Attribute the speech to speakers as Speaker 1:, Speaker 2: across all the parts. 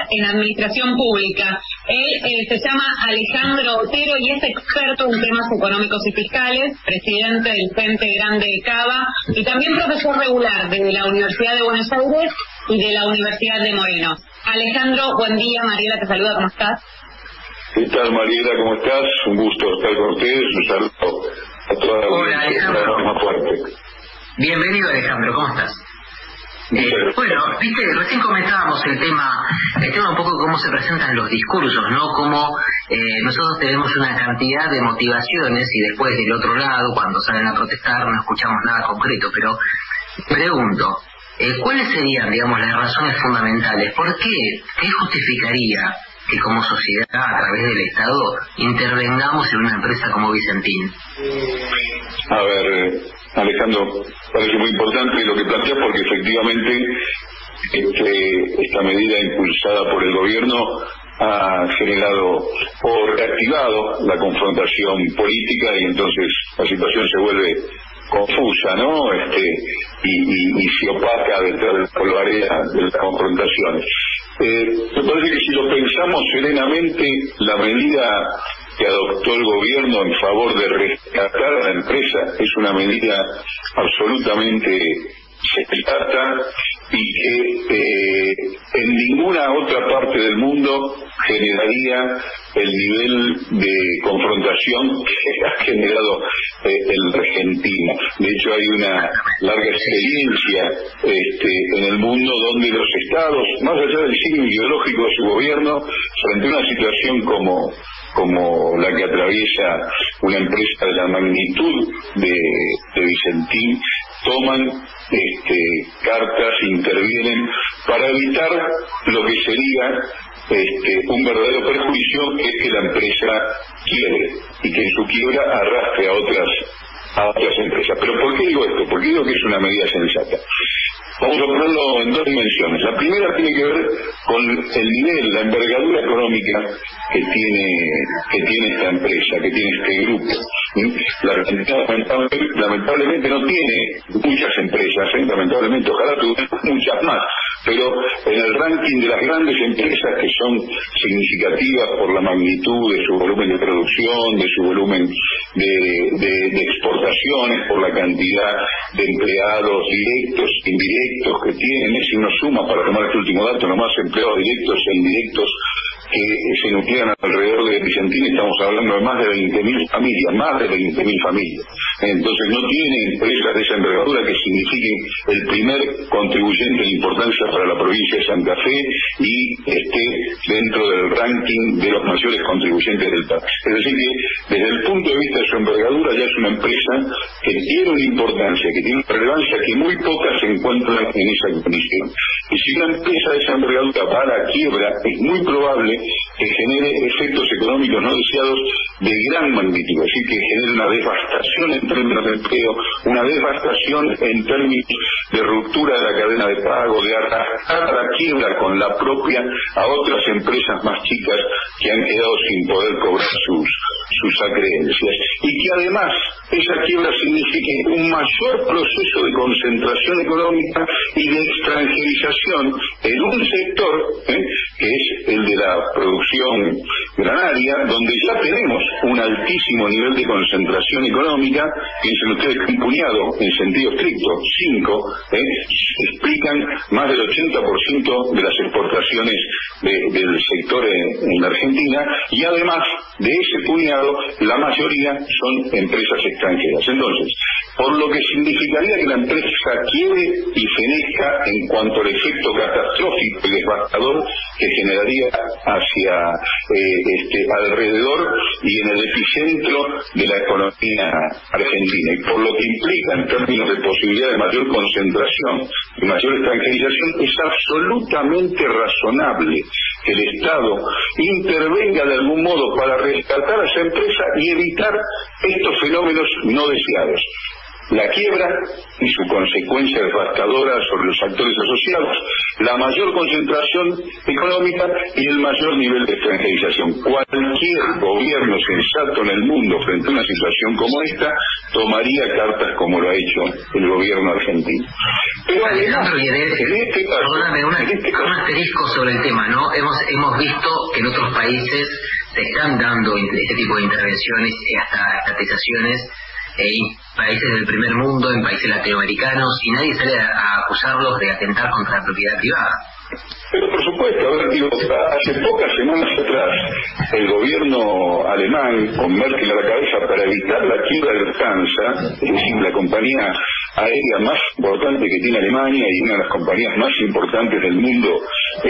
Speaker 1: en administración pública. Él se llama Alejandro Otero y es experto en temas económicos y fiscales, presidente del Frente Grande de Cava y también profesor regular de la Universidad de Buenos Aires y de la Universidad de Moreno. Alejandro, buen día. Mariela te saluda, ¿cómo estás?
Speaker 2: ¿Qué tal, Mariela? ¿Cómo estás? Un gusto estar con ustedes. Un saludo a toda la
Speaker 3: Hola, Alejandro.
Speaker 2: Más fuerte.
Speaker 3: Bienvenido, Alejandro. ¿Cómo estás? Bueno, viste, recién comentábamos el tema un poco de cómo se presentan los discursos, ¿no? Cómo nosotros tenemos una cantidad de motivaciones y después del otro lado, cuando salen a protestar, no escuchamos nada concreto. Pero pregunto, ¿cuáles serían, digamos, las razones fundamentales? ¿Por qué? ¿Qué justificaría que como sociedad, a través del Estado, intervengamos en una empresa como Vicentín?
Speaker 2: A ver, Alejandro, parece muy importante lo que planteas porque efectivamente esta medida impulsada por el gobierno ha generado o reactivado la confrontación política y entonces la situación se vuelve confusa, ¿no? Y se opaca detrás de la polvareda de las confrontaciones. Me parece que si lo pensamos serenamente, la medida que adoptó el gobierno en favor de rescatar a la empresa es una medida absolutamente sensata y que en ninguna otra parte del mundo generaría el nivel de confrontación que ha generado el Argentina. De hecho, hay una larga experiencia en el mundo donde los estados, más allá del signo ideológico de su gobierno, frente a una situación como la que atraviesa una empresa de la magnitud de Vicentín, toman cartas, intervienen para evitar lo que sería un verdadero perjuicio, que es que la empresa quiebre y que en su quiebra arrastre a otras empresas. ¿Pero por qué digo esto? ¿Por qué digo que es una medida sensata? Vamos a ponerlo en dos dimensiones. La primera tiene que ver con el nivel, la envergadura económica que tiene esta empresa, que tiene este grupo. La Argentina lamentablemente no tiene muchas empresas, lamentablemente, ojalá tuviera muchas más, pero en el ranking de las grandes empresas que son significativas por la magnitud de su volumen de producción, de su volumen de exportaciones, por la cantidad de empleados directos, indirectos que tienen, si uno suma, para tomar este último dato, nomás empleados directos e indirectos que se nuclean alrededor de Vicentín, estamos hablando de más de 20.000 familias, más de 20.000 familias. Entonces no tiene empresas de esa envergadura que signifiquen el primer contribuyente de importancia para la provincia de Santa Fe y esté dentro del ranking de los mayores contribuyentes del país. Es decir que desde el punto de vista de su envergadura ya es una empresa que tiene una importancia, que tiene una relevancia que muy pocas se encuentran en esa condición. Y si una empresa de esa envergadura va a la quiebra, es muy probable que genere efectos económicos no deseados de gran magnitud, es decir, que genere una devastación en términos de empleo, una devastación en términos de ruptura de la cadena de pago, de arrastrar a la quiebra con la propia a otras empresas más chicas que han quedado sin poder cobrar sus acreencias, y que además esa quiebra signifique un mayor proceso de concentración económica y de extranjerización en un sector que es el de la producción granaria, donde ya tenemos un altísimo nivel de concentración económica. Piensen ustedes que un puñado, en sentido estricto, 5, explican más del 80% de las exportaciones del sector en la Argentina, y además de ese puñado, la mayoría son empresas extranjeras. Entonces, por lo que significaría que la empresa quiebre y fenezca en cuanto al efecto catastrófico y devastador que generaría hacia alrededor y en el epicentro de la economía argentina, y por lo que implica en términos de posibilidad de mayor concentración y mayor extranjerización, es absolutamente razonable que el Estado intervenga de algún modo para rescatar a esa empresa y evitar estos fenómenos no deseados. la quiebra y su consecuencia devastadora sobre los actores asociados, la mayor concentración económica y el mayor nivel de extranjerización. Cualquier gobierno sensato en el mundo frente a una situación como esta tomaría cartas como lo ha hecho el gobierno argentino. Pero además, en este caso,
Speaker 3: un asterisco sobre el tema, ¿no? Hemos visto que en otros países se están dando este tipo de intervenciones y hasta estatizaciones en países del primer mundo, en países latinoamericanos, y nadie sale a acusarlos de atentar contra la propiedad privada.
Speaker 2: Pero por supuesto, hace pocas semanas atrás el gobierno alemán, con Merkel a la cabeza, para evitar la quiebra de Lufthansa, es decir, la compañía aérea más importante que tiene Alemania y una de las compañías más importantes del mundo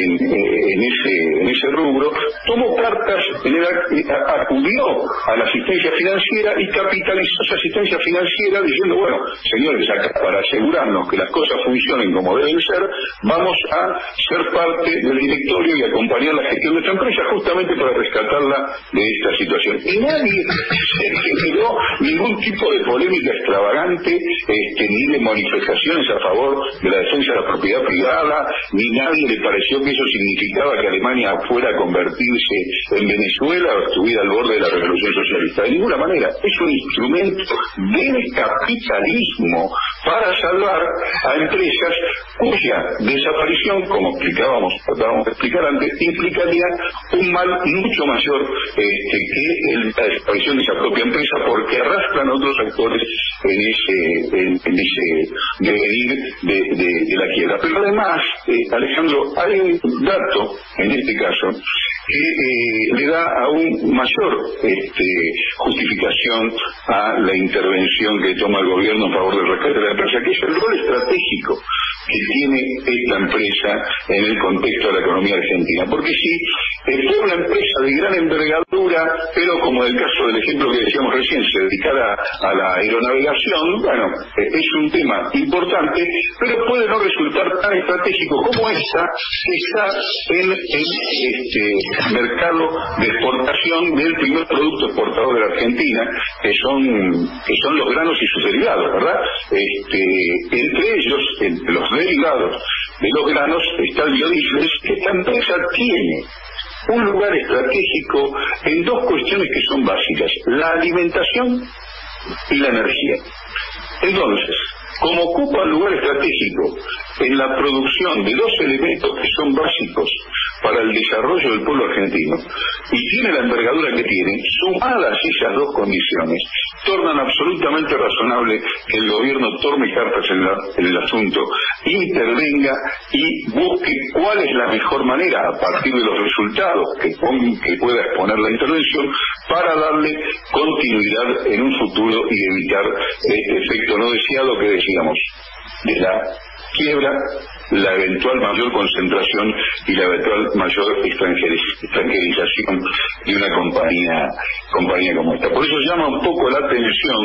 Speaker 2: en ese rubro, tomó cartas, acudió a la asistencia financiera y capitalizó esa asistencia financiera diciendo, bueno, señores, acá para asegurarnos que las cosas funcionen como deben ser, vamos a ser parte del directorio y acompañar la gestión de esta empresa justamente para rescatarla de esta situación. Y nadie se generó ningún tipo de polémica extravagante, ni de manifestaciones a favor de la defensa de la propiedad privada, ni nadie le pareció que eso significaba que Alemania fuera a convertirse en Venezuela o estuviera al borde de la revolución socialista. De ninguna manera. Es un instrumento del capitalismo para salvar a empresas cuya desaparición, como tratábamos de explicar antes, implicaría un mal mucho mayor que la desaparición de esa propia empresa, porque arrastran otros actores en ese devenir de la quiebra. Pero además, Alejandro, hay un dato en este caso que le da aún mayor justificación a la intervención que toma el gobierno en favor del rescate de la empresa, que es el rol estratégico que tiene esta empresa en el contexto de la economía argentina. Porque si fue una empresa de gran envergadura, pero como en el caso del ejemplo que decíamos recién, se dedicara a la aeronavegación, bueno, es un tema importante, pero puede no resultar tan estratégico como esta, que está en el mercado de exportación del primer producto exportador de la Argentina, que son los granos y sus derivados, ¿verdad? Entre ellos, entre los derivados de los granos, está el biodiesel, que esta empresa tiene un lugar estratégico en dos cuestiones que son básicas: la alimentación y la energía. Entonces, como ocupa un lugar estratégico en la producción de dos elementos que son básicos para el desarrollo del pueblo argentino, y tiene la envergadura que tiene, sumadas esas dos condiciones, tornan absolutamente razonable que el gobierno tome cartas en el asunto, intervenga y busque cuál es la mejor manera, a partir de los resultados que pueda exponer la intervención, para darle continuidad en un futuro y evitar este efecto no deseado que decíamos de la quiebra, la eventual mayor concentración y la eventual mayor extranjerización de una compañía como esta. Por eso llama un poco la atención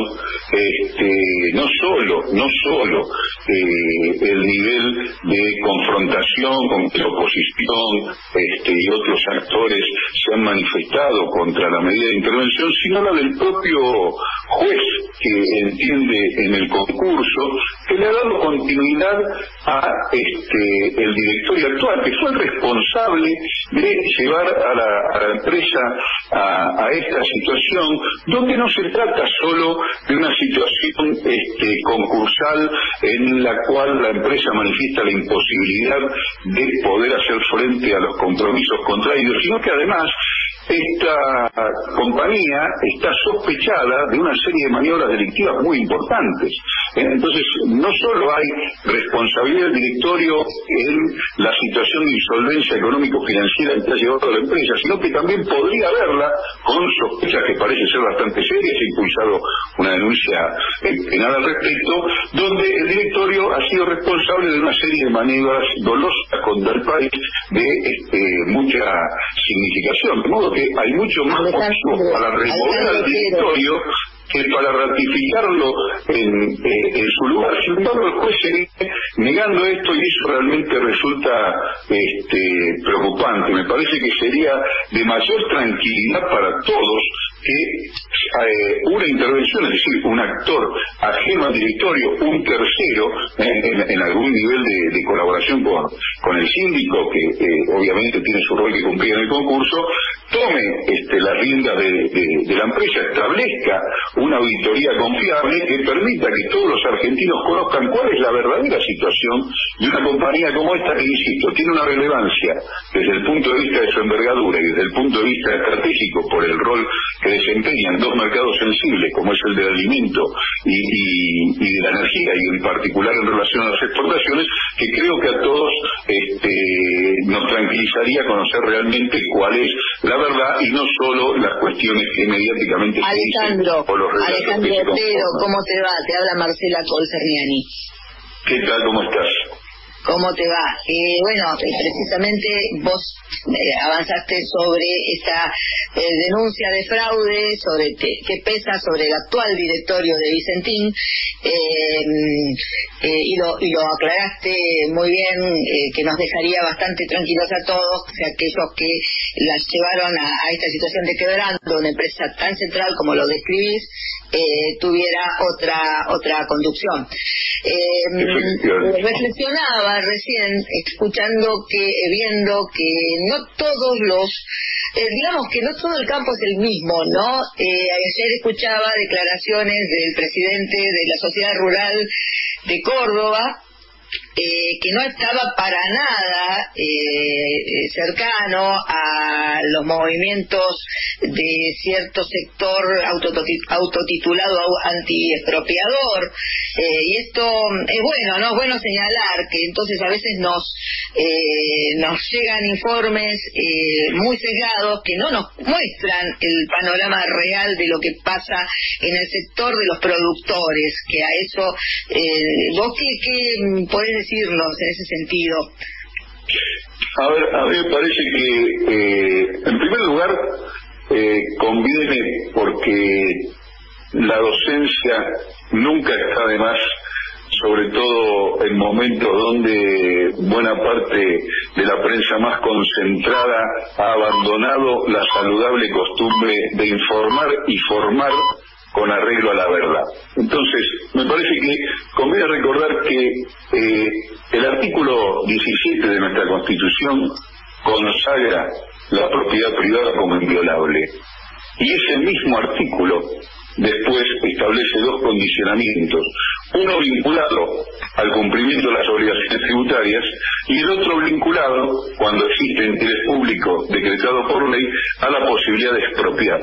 Speaker 2: no solo el nivel de confrontación con que la oposición y otros actores se han manifestado contra la medida de intervención, sino la del propio juez que entiende en el concurso, que le ha dado continuidad a el directorio actual, que fue el responsable de llevar a la empresa a esta situación, donde no se trata solo de una situación concursal en la cual la empresa manifiesta la imposibilidad de poder hacer frente a los compromisos contraídos, sino que además esta compañía está sospechada de una serie de maniobras delictivas muy importantes. Entonces, no solo hay responsabilidad del directorio en la situación de insolvencia económico-financiera que ha llevado a la empresa, sino que también podría haberla con sospechas que parecen ser bastante serias. Se ha impulsado una denuncia penal al respecto, donde el directorio ha sido responsable de una serie de maniobras dolosas contra el país de mucha significación. De modo que hay mucho más motivo para remover al directorio que para ratificarlo en su lugar. Sin embargo, el juez sigue negando esto, y eso realmente resulta preocupante. Me parece que sería de mayor tranquilidad para todos que una intervención, es decir, un actor ajeno al directorio, un tercero, en algún nivel de colaboración con el síndico, que obviamente tiene su rol que cumplir en el concurso, tome las riendas de la empresa, establezca una auditoría confiable que permita que todos los argentinos conozcan cuál es la verdadera situación de una compañía como esta, que, insisto, tiene una relevancia desde el punto de vista de su envergadura y desde el punto de vista estratégico por el rol que desempeñan dos mercados sensibles, como es el del alimento y de la energía, y en particular en relación a las exportaciones, que creo que a todos nos tranquilizaría conocer realmente cuál es la verdad y no solo las cuestiones que mediáticamente se dicen o los relatos
Speaker 4: Alejandro
Speaker 2: que se
Speaker 4: Otero,
Speaker 2: conforman.
Speaker 4: ¿cómo te va? Te habla Marcela Colcerniani.
Speaker 2: ¿Qué tal? ¿Cómo estás?
Speaker 4: ¿Cómo te va? Bueno, precisamente vos avanzaste sobre esta denuncia de fraude, sobre que pesa sobre el actual directorio de Vicentín, y lo aclaraste muy bien, que nos dejaría bastante tranquilos a todos, que aquellos que las llevaron a esta situación de quebrando una empresa tan central como lo describís, tuviera otra conducción. Reflexionaba recién, viendo que no todos digamos que no todo el campo es el mismo, ¿no? Ayer escuchaba declaraciones del presidente de la Sociedad Rural de Córdoba, que no estaba para nada cercano a los movimientos de cierto sector autotitulado antiexpropiador, y esto es bueno, ¿no? Es bueno señalar que entonces a veces nos llegan informes muy sesgados que no nos muestran el panorama real de lo que pasa en el sector de los productores, que a eso vos qué podés decirnos en ese sentido.
Speaker 2: A mí me parece que en primer lugar conviene, porque la docencia nunca está de más, sobre todo en momentos donde buena parte de la prensa más concentrada ha abandonado la saludable costumbre de informar y formar con arreglo a la verdad. Entonces, me parece que conviene recordar que el artículo 17 de nuestra Constitución consagra la propiedad privada como inviolable. Y ese mismo artículo después establece dos condicionamientos, uno vinculado al cumplimiento de las obligaciones tributarias y el otro vinculado, cuando existe interés público decretado por ley, a la posibilidad de expropiar.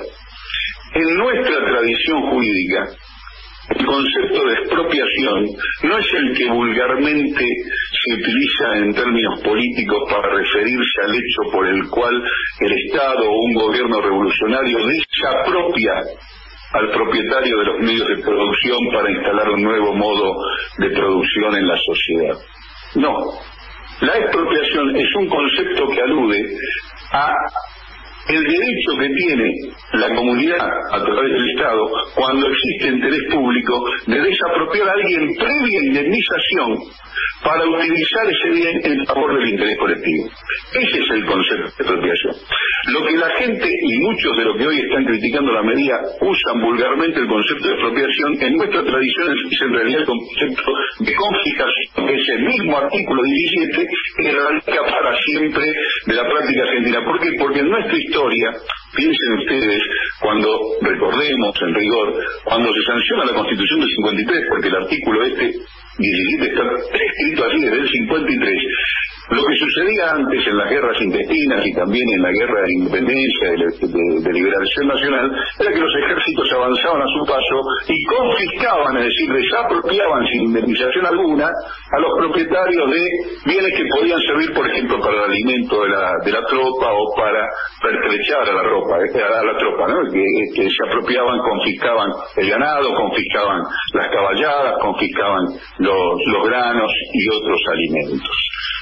Speaker 2: En nuestra tradición jurídica, el concepto de expropiación no es el que vulgarmente se utiliza en términos políticos para referirse al hecho por el cual el Estado o un gobierno revolucionario desapropia al propietario de los medios de producción para instalar un nuevo modo de producción en la sociedad. No, la expropiación es un concepto que alude a el derecho que tiene la comunidad a través del Estado, cuando existe interés público, de desapropiar a alguien previa indemnización para utilizar ese bien en favor del interés colectivo. Ese es el concepto de expropiación. Lo que la gente y muchos de los que hoy están criticando la medida usan vulgarmente el concepto de expropiación, en nuestra tradición es en realidad el concepto de confiscación. Ese mismo artículo 17 erradica para siempre de la práctica argentina. ¿Por qué? Porque en nuestra historia, piensen ustedes, cuando recordemos en rigor, cuando se sanciona la Constitución del 53, porque el artículo 17 está escrito así desde el 53, lo que sucedía antes en las guerras intestinas y también en la guerra de independencia, de liberación nacional, era que los ejércitos avanzaban a su paso y confiscaban, es decir, desapropiaban sin indemnización alguna a los propietarios de bienes que podían servir, por ejemplo, para el alimento de la tropa o para pertrechar a la tropa, ¿no? Que se apropiaban, confiscaban el ganado, confiscaban las caballadas, confiscaban los granos y otros alimentos.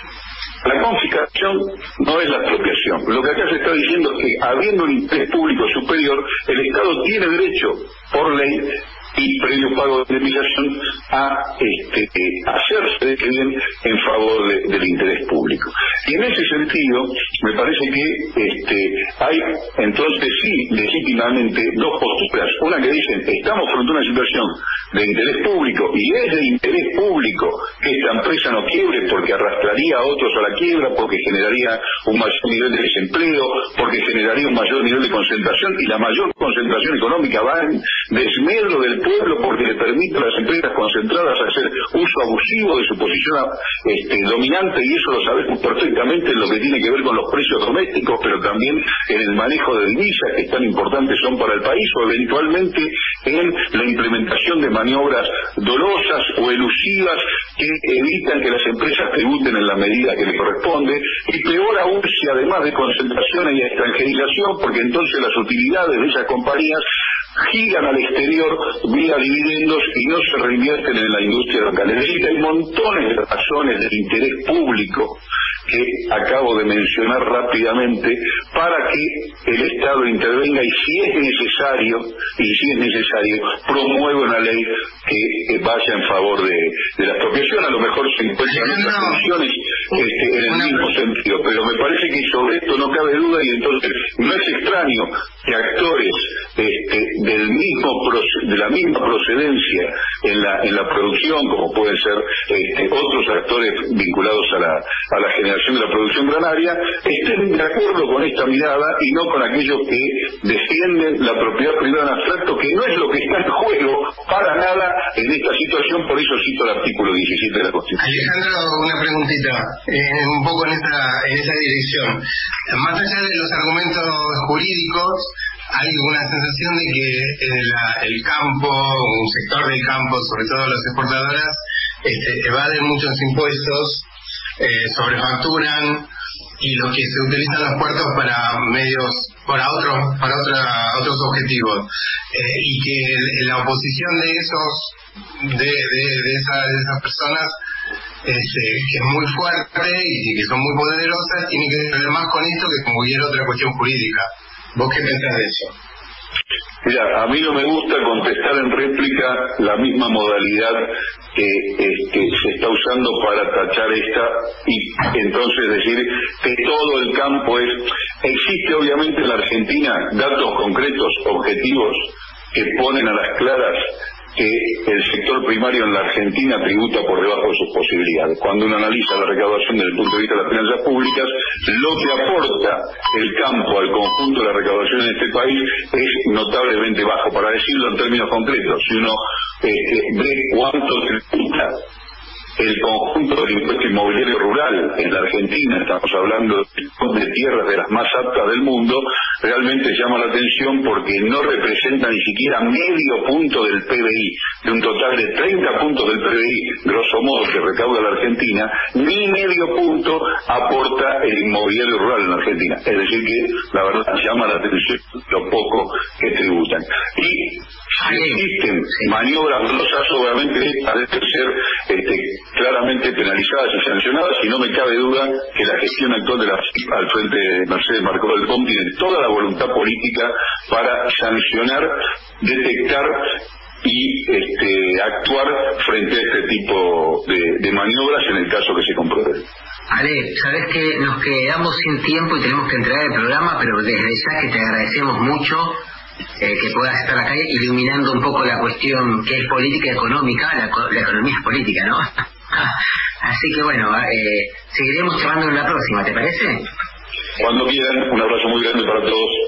Speaker 2: La confiscación no es la expropiación. Lo que acá se está diciendo es que, habiendo un interés público superior, el Estado tiene derecho, por ley, y previo pago de indemnización a hacerse de este bien en favor del interés público. Y en ese sentido, me parece que hay entonces sí legítimamente dos posturas. Una que dicen, estamos frente a una situación de interés público y es de interés público que esta empresa no quiebre porque arrastraría a otros a la quiebra, porque generaría un mayor nivel de desempleo, porque generaría un mayor nivel de concentración, y la mayor concentración económica va en desmedro del pueblo porque le permite a las empresas concentradas hacer uso abusivo de su posición dominante, y eso lo sabemos perfectamente en lo que tiene que ver con los precios domésticos, pero también en el manejo de divisas que tan importantes son para el país, o eventualmente en la implementación de maniobras dolosas o elusivas que evitan que las empresas tributen en la medida que le corresponde, y peor aún si además de concentración y extranjerización, porque entonces las utilidades de esas compañías giran al exterior vía dividendos y no se reinvierten en la industria local. Es decir, hay montones de razones de interés público que acabo de mencionar rápidamente para que el Estado intervenga y si es necesario promueva una ley que vaya en favor de la expropiación. A lo mejor se encuentran otras funciones en el mismo sentido, pero me parece que sobre esto no cabe duda, y entonces no es extraño que actores de la misma procedencia en la producción, como pueden ser otros actores vinculados a la generación de la producción granaria, estén de acuerdo con esta mirada y no con aquellos que defienden la propiedad privada en abstracto, que no es lo que está en juego para nada en esta situación. Por eso cito el artículo 17 de la Constitución.
Speaker 5: Alejandro, una preguntita, un poco en esa dirección. Más allá de los argumentos jurídicos, hay una sensación de que el campo, un sector del campo, sobre todo las exportadoras, evaden muchos impuestos, sobrefacturan, y los que se utilizan los puertos para otros objetivos, y que la oposición de esas personas, que es muy fuerte y que son muy poderosas, tiene que ver más con esto que con cualquier otra cuestión jurídica. ¿Vos qué pensás de eso?
Speaker 2: Mira, a mí no me gusta contestar en réplica la misma modalidad que se está usando para tachar esta, y entonces decir que todo el campo existe obviamente en la Argentina datos concretos, objetivos, que ponen a las claras que el sector primario en la Argentina tributa por debajo de sus posibilidades. Cuando uno analiza la recaudación desde el punto de vista de las finanzas públicas, lo que aporta el campo al conjunto de la recaudación en este país es notablemente bajo. Para decirlo en términos concretos, si uno ve cuánto tributa el conjunto del impuesto inmobiliario rural en la Argentina, estamos hablando de tierras de las más aptas del mundo, realmente llama la atención porque no representa ni siquiera medio punto del PBI, de un total de 30 puntos del PBI, grosso modo, que recauda la Argentina, ni medio punto aporta el inmobiliario rural en la Argentina. Es decir que, la verdad, llama la atención lo poco que tributan. Y si existen maniobras dolosas, obviamente deben ser claramente penalizadas y sancionadas, y no me cabe duda que la gestión actual al frente de Mercedes Marcó del POM tiene toda la voluntad política para sancionar, detectar y actuar frente a este tipo de maniobras en el caso que se compruebe.
Speaker 3: Ale, sabes que nos quedamos sin tiempo y tenemos que entregar el programa, pero desde ya que te agradecemos mucho que puedas estar acá iluminando un poco la cuestión que es política económica, la economía es política, ¿no? Así que bueno, seguiremos charlando en la próxima, ¿te parece?
Speaker 2: Cuando quieran, un abrazo muy grande para todos.